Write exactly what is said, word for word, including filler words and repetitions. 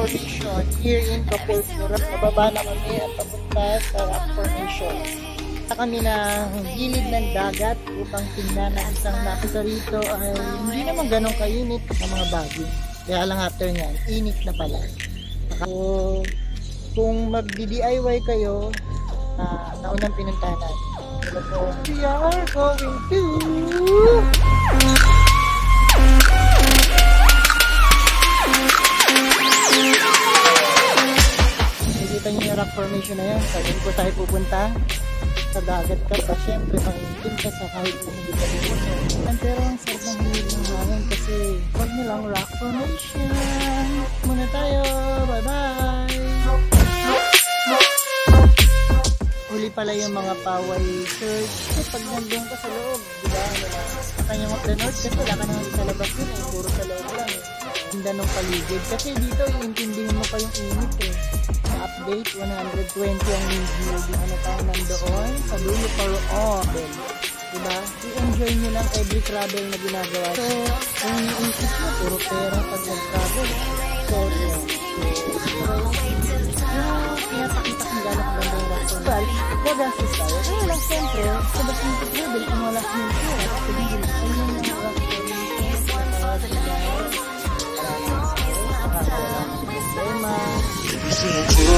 Formation here in Kapulpura. Nababa na kami at papunta sa Rock Formation. Kami na gilid ng dagat upang tingnan na isang nakita rito ay hindi naman ganun kainit ng mga bagyo. Kaya lang after nyan, init na pala. So, kung mag-D I Y kayo, uh, naunang pinuntahan natin. So, we are going to... Nakikita nyo yung rock formation na yan. Sa po tayo pupunta. Sa dagat ka pa, syempre makikitin ka sa kahit kung hindi ka pupunta. Pero ang sarap ng hilig ng hangin kasi huwag nilang rock formation. Muna tayo, bye bye. Huli pala yung mga paway church kasi pag nandun ka sa loob, diba? Kanyang of the north kasi wala ka naman sa labas yun eh, puro sa loob lang eh. Ganda ng paligid kasi dito iintindihin mo pa yung init eh. Update one twenty ang video ano tayo nandoon sa dulo para oh diba? I-enjoy nyo lang every travel na ginagawa. So kung iniisip mo puro pera pag nag-travel, so yeah. Kaya pakita kung gano'n kaganda yung rock formation. Well, gagastos tayo. Kaya lang siyempre sa basing travel kung wala kang pera sabihin ayun yung rock formation sa tawag nila. Maraming problema.